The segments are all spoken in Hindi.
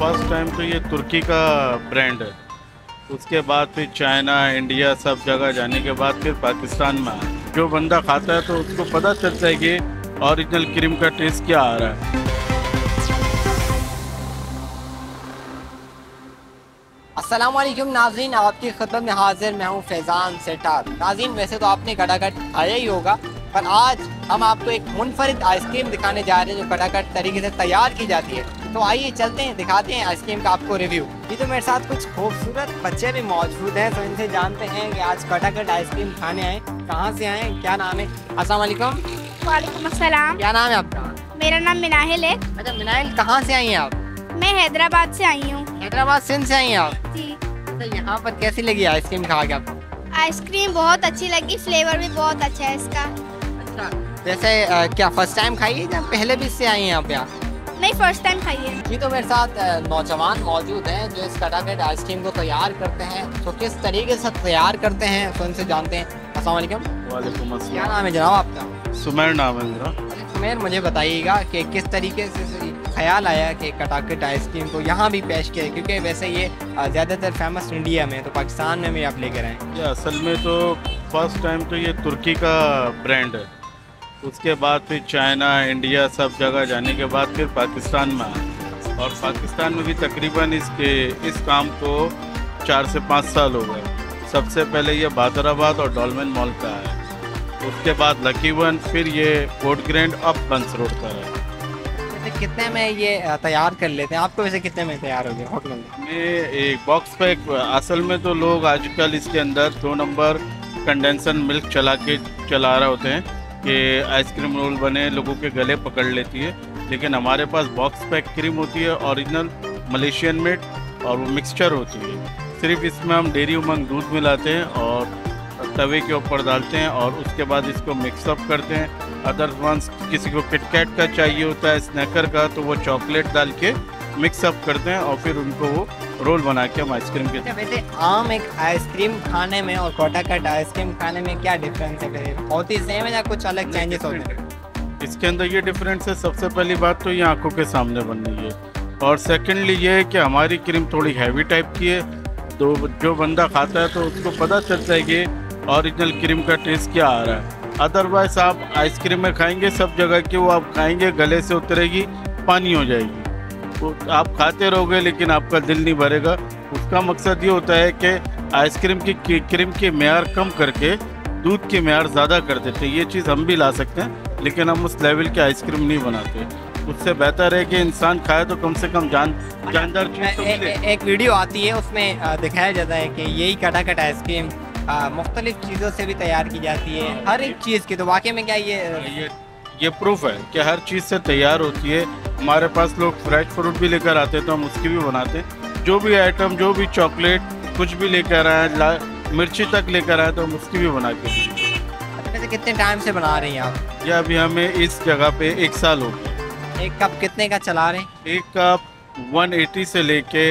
फर्स्ट टाइम तो ये तुर्की का ब्रांड है। उसके बाद फिर चाइना, इंडिया, सब जगह जाने के बाद फिर पाकिस्तान में आया। जो बंदा खाता है तो उसको पता चलता है कि ओरिजिनल क्रीम का टेस्ट क्या आ रहा है। अस्सलाम वालेकुम नाज़रीन, आपकी खिदमत में हाजिर मैं हूँ फैज़ान सेठार। नाज़रीन, वैसे तो आपने खटाखट खाया ही होगा, पर आज हम आपको एक मुनफरिद आइसक्रीम दिखाने जा रहे हैं जो खटाखट तरीके से तैयार की जाती है। तो आइए चलते हैं, दिखाते हैं आइसक्रीम का आपको रिव्यू। ये तो मेरे साथ कुछ खूबसूरत बच्चे भी मौजूद हैं, तो इनसे जानते हैं कि आज खटाखट आइसक्रीम खाने आए, कहाँ से आए, क्या नाम है। अस्सलाम वालेकुम। वालेकुम अस्सलाम। क्या नाम है आपका? मेरा नाम मिनाहिल है। अच्छा मिनाहिल, कहाँ से आई हैं आप? मैं हैदराबाद से आई हूँ। हैदराबाद सिंध से आई हैं आप? जी। तो यहाँ पर कैसी लगी आइसक्रीम खा के आपको? आइसक्रीम बहुत अच्छी लगी, फ्लेवर भी बहुत अच्छा है इसका। अच्छा, वैसे क्या फर्स्ट टाइम खाई है या पहले भी इससे आई हैं आप यहाँ? नहीं, फर्स्ट टाइम खाई है। जी, तो मेरे साथ नौजवान मौजूद हैं जो इस खटाखट आइसक्रीम को तैयार करते हैं। तो किस तरीके से तैयार करते हैं तो इनसे जानते हैं। अस्सलाम वालेकुम। वालेकुम क्या अस्सलाम। नाम है जनाब आपका? सुमेर नाम है मेरा। सुमेर, मुझे बताइएगा कि किस तरीके से ख्याल आया कि खटाखट आइसक्रीम को यहाँ भी पेश किया, क्योंकि वैसे ये ज़्यादातर फेमस इंडिया में, तो पाकिस्तान में भी आप लेकर आए? ये असल में तो फर्स्ट टाइम तो ये तुर्की का ब्रांड है। उसके बाद फिर चाइना, इंडिया, सब जगह जाने के बाद फिर पाकिस्तान में आया। और पाकिस्तान में भी तकरीबन इस काम को 4 से 5 साल हो गए। सबसे पहले ये बादराबाद और डॉलमेन मॉल का है, उसके बाद लकी वन, फिर ये कोर्ट ग्रैंड, अब बंस रोड का है। वैसे कितने में ये तैयार कर लेते हैं? आपको वैसे कितने में तैयार हो गया होटल में? एक बॉक्स पैक। असल में तो लोग आजकल इसके अंदर 2 नंबर कंडेंसर मिल्क चला रहे होते हैं कि आइसक्रीम रोल बने, लोगों के गले पकड़ लेती है। लेकिन हमारे पास बॉक्स पैक क्रीम होती है, ओरिजिनल मलेशियन मेड, और वो मिक्सचर होती है। सिर्फ इसमें हम डेयरी उमंग दूध मिलाते हैं और तवे के ऊपर डालते हैं और उसके बाद इसको मिक्सअप करते हैं। अदर वंस किसी को किटकैट का चाहिए होता है, स्नैकर का, तो वो चॉकलेट डाल के मिक्सअप करते हैं और फिर उनको वो रोल बना के हम आइसक्रीम के। वैसे आम एक आइसक्रीम खाने में और खटाखट आइसक्रीम खाने में क्या डिफरेंस है? बहुत ही सेम है या कुछ अलग चेंजेस होते हैं? इसके अंदर ये डिफरेंस है, सबसे पहली बात तो ये आंखों के सामने बन रही है, और सेकेंडली ये है कि हमारी क्रीम थोड़ी हैवी टाइप की है। तो जो बंदा खाता है तो उसको पता चलता है कि ओरिजिनल क्रीम का टेस्ट क्या आ रहा है। अदरवाइज आप आइसक्रीम में खाएंगे सब जगह की, वो आप खाएंगे गले से उतरेगी, पानी हो जाएगी। तो आप खाते रहोगे लेकिन आपका दिल नहीं भरेगा। उसका मकसद ये होता है कि आइसक्रीम की क्रीम के मेयार कम करके दूध के मेयार ज़्यादा कर देते हैं। ये चीज़ हम भी ला सकते हैं, लेकिन हम उस लेवल की आइसक्रीम नहीं बनाते। उससे बेहतर है कि इंसान खाए तो कम से कम जानदार चीज़ तो मिले। एक वीडियो आती है, उसमें दिखाया जाता है कि यही खटाखट आइसक्रीम मुख्तलिफ चीज़ों से भी तैयार की जाती है, हर एक चीज़ की। तो वाकई में क्या ये प्रूफ है कि हर चीज़ से तैयार होती है। हमारे पास लोग फ्रेश फ्रूट भी लेकर आते हैं तो हम उसकी भी बनाते हैं। जो भी आइटम, जो भी चॉकलेट, कुछ भी लेकर आए, मिर्ची तक लेकर आए तो हम उसकी भी बना के देंगे। वैसे कितने टाइम से बना रहे हैं आप? ये अभी हमें इस जगह पे 1 साल हो गया। एक कप कितने का चला रहे हैं? एक कप 180 से लेके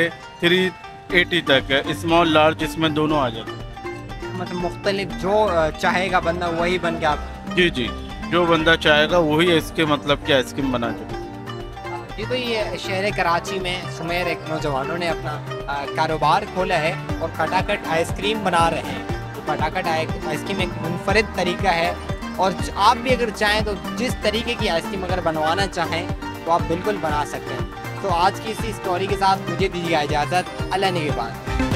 380 तक है, स्मॉल लार्ज, इसमें दोनों आ जाते हैं। मतलब मुख्तलिफ जो चाहेगा बंदा वही बन के आप? जी जी, जो बंदा चाहेगा वही इसके मतलब की आइसक्रीम बना के। जी, तो ये शहर कराची में सुमेर एक नौजवानों ने अपना कारोबार खोला है और खटाखट आइसक्रीम बना रहे हैं। तो खटाखट आइसक्रीम एक मुनफरिद तरीका है, और आप भी अगर चाहें तो जिस तरीके की आइसक्रीम अगर बनवाना चाहें तो आप बिल्कुल बना सकते हैं। तो आज की इसी स्टोरी के साथ मुझे दीजिए इजाज़त। अल्लाह निगहबान।